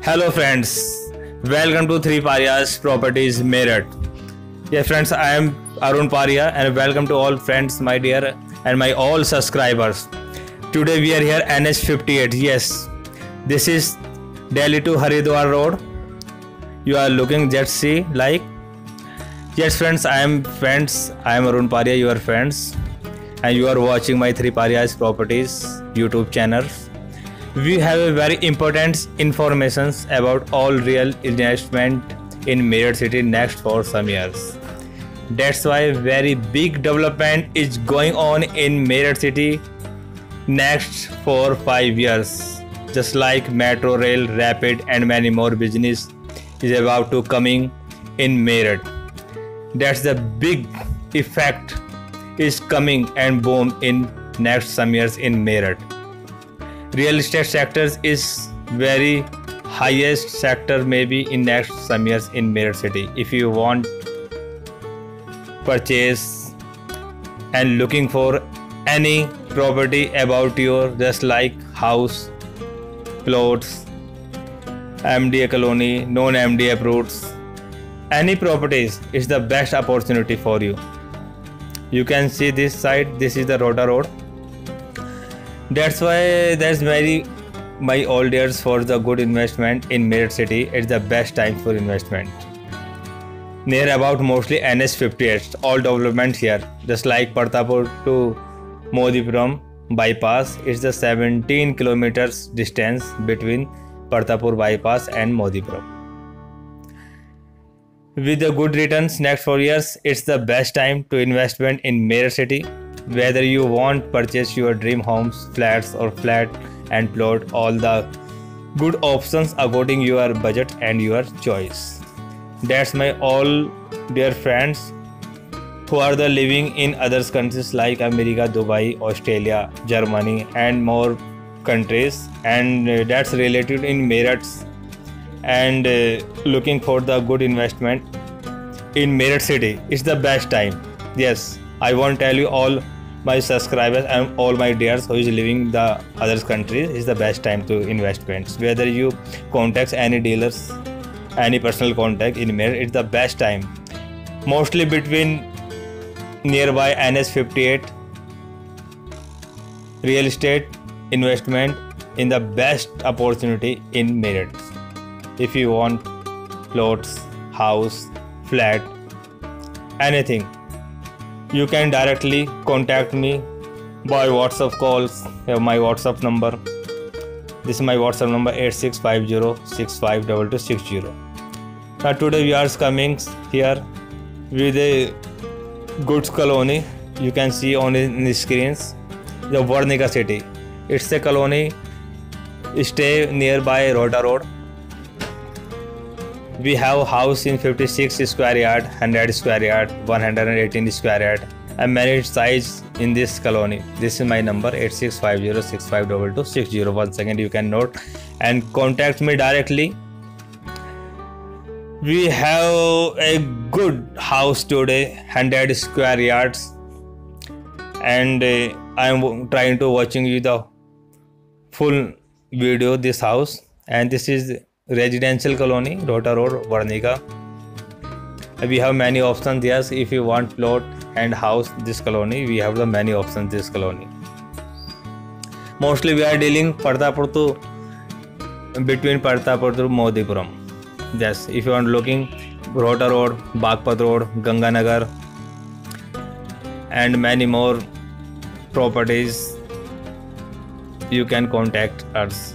Hello friends, welcome to Three Parias Properties Meerut. Yes friends, I am Arun Paria and welcome to all friends, my dear and my all subscribers. Today we are here NH58. Yes, this is Delhi to Haridwar Road. You are looking just see like. Yes friends, I am Arun Paria, your friends, and you are watching my Three Parias Properties YouTube channel. We have a very important informations about all real investment in Meerut city next for some years. That's why very big development is going on in Meerut city next 4-5 years. Just like metro rail, rapid and many more business is about to coming in Meerut. That's the big effect is coming and boom in next some years in Meerut. Real estate sectors is very highest sector maybe in next some years in Meerut city. If you want purchase and looking for any property about your just like house, plots, MDA colony, non-MDA approved, any properties is the best opportunity for you. You can see this side, this is the Rota Road. That's why there's my old years for the good investment in Meerut city. It's the best time for investment. Near about mostly NH58, all development here. Just like Partapur to Modipuram bypass, it's the 17 kilometers distance between Partapur bypass and Modipuram. With the good returns next 4 years, it's the best time to investment in Meerut city. Whether you want purchase your dream homes, flats or flat and plot, all the good options according your budget and your choice. That's my all dear friends who are the living in other countries like America, Dubai, Australia, Germany and more countries, and that's related in Meerut and looking for the good investment in Meerut city. It's the best time. Yes, I want to tell you all my subscribers and all my dears who is living the other countries is the best time to investments. Whether you contact any dealers, any personal contact in Meerut, it's the best time. Mostly between nearby NH58, real estate investment in the best opportunity in Meerut. If you want plots, house, flat, anything, you can directly contact me by WhatsApp calls. My WhatsApp number. This is my WhatsApp number 8650652260. Now today we are coming here with a goods colony. You can see on the screens the Varnika city. It's a colony. Stay nearby Rota Road. We have house in 56 square yard, 100 square yard, 118 square yard and many size in this colony. This is my number 8650652260. Once again you can note and contact me directly. We have a good house today, 100 square yards, and I am trying to watching you the full video this house, and this is residential colony, Rota Road, Varnika. We have many options. Yes, if you want plot and house this colony, we have the many options this colony. Mostly we are dealing Partapur to between Partapur to Modipuram. Yes, if you want looking Rota Road, Bagpat Road, Ganganagar and many more properties, you can contact us.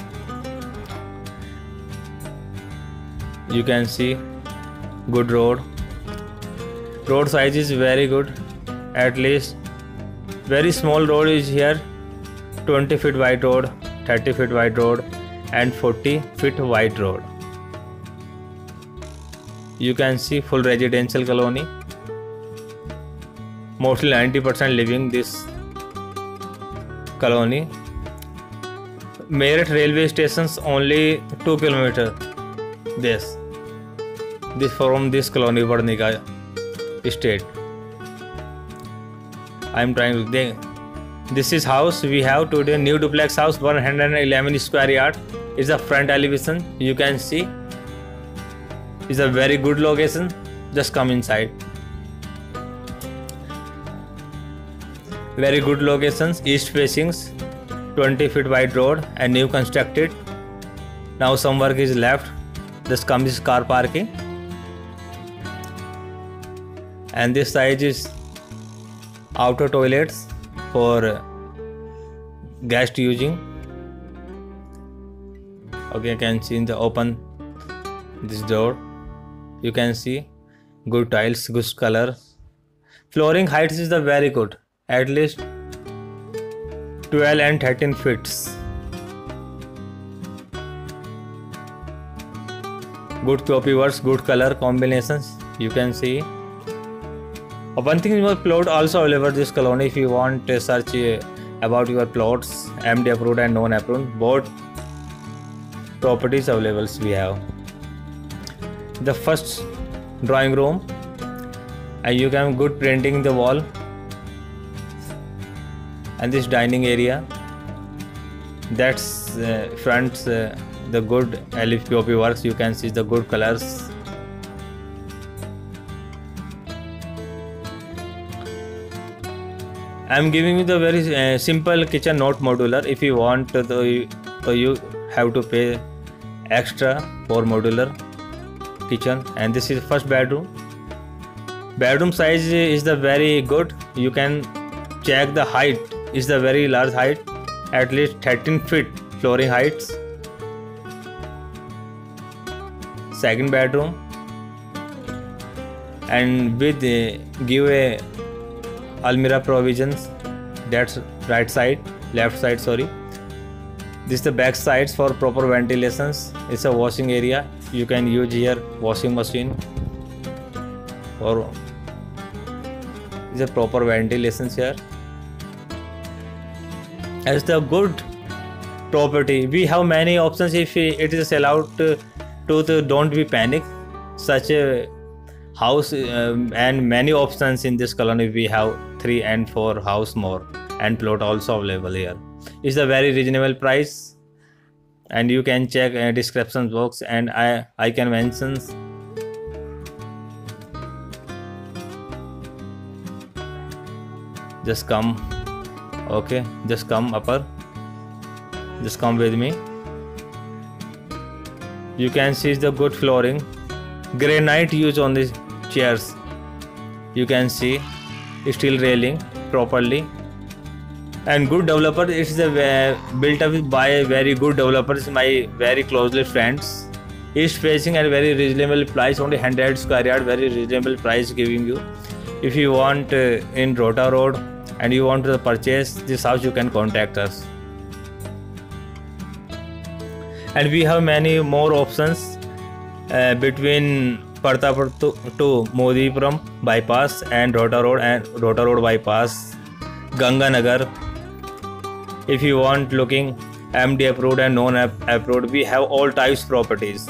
You can see good road size is very good. At least very small road is here, 20 feet wide road, 30 feet wide road and 40 feet wide road. You can see full residential colony. Mostly 90% living this colony. Meerut railway stations only 2 kilometers. This from this colony Varnika state. I am trying to. This is house we have today, new duplex house, 111 square yard. is the front elevation. You can see it's a very good location. Just come inside. Very good locations. East facings, 20 feet wide road and new constructed. Now some work is left. Just come this car parking. And this side is outer toilets for guest using. Okay, you can see in the open this door. You can see good tiles, good color. Flooring heights is the very good, at least 12 and 13 feet. Good copy works, good color combinations. You can see. One thing is, plot also available this colony. If you want to search about your plots, MD approved and non approved, both properties available we have. The first drawing room, and you can good printing in the wall, and this dining area. That's front the good LFPOP works. You can see the good colors. I am giving you the very simple kitchen, not modular. If you want, so you have to pay extra for modular kitchen. And this is first bedroom. Bedroom size is the very good. You can check the height. Is the very large height, at least 13 feet flooring heights. Second bedroom, and with give a almirah provisions. That's right side, left side, sorry. This is the back sides for proper ventilations. It's a washing area. You can use here washing machine, or it's a proper ventilations here. As the good property, we have many options. If it is allowed to don't be panic. Such a house and many options in this colony. We have 3 and 4 house more, and plot also available here. It's a very reasonable price, and you can check description box, and I can mention. Just come. Okay, just come upper. Just come with me. You can see the good flooring, granite used on these chairs. You can see steel railing properly, and good developer. It's built up by very good developers, my very closely friends. East facing and very reasonable price, only 100 square yard, very reasonable price giving you. If you want in Rota Road and you want to purchase this house, you can contact us. And we have many more options between Partapur to Modipuram bypass and Rota Road bypass, Ganganagar. If you want looking MD approved and non approved, we have all types properties.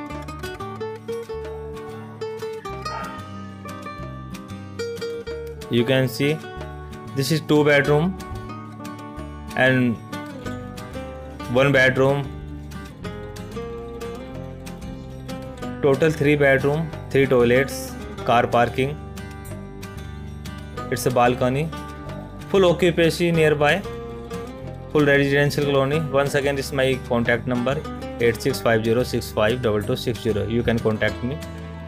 You can see this is 2 bedroom and 1 bedroom. Total 3 bedroom, 3 toilets, car parking. It's a balcony, full occupancy nearby, full residential colony. Once again, this is my contact number 8650652260. You can contact me.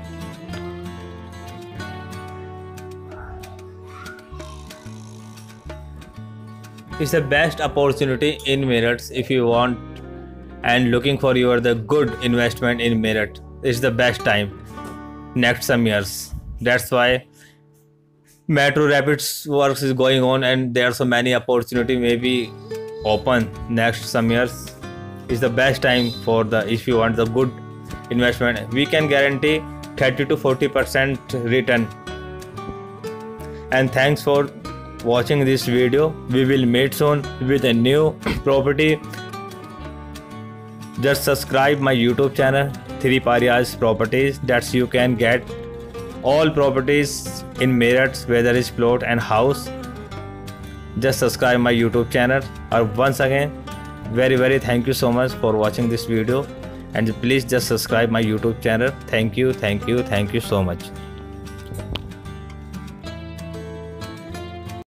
It's the best opportunity in Meerut if you want and looking for the good investment in Meerut. It's the best time next some years. That's why Metro Rapids works is going on, and there are so many opportunity maybe open next some years. It's the best time for if you want the good investment. We can guarantee 30 to 40% return. And thanks for watching this video. We will meet soon with a new property. Just subscribe my YouTube channel 3 Parias Properties. That's you can get all properties in Meerut, whether it's plot and house. Just subscribe my YouTube channel. Or once again, very thank you so much for watching this video, and please just subscribe my YouTube channel. Thank you so much.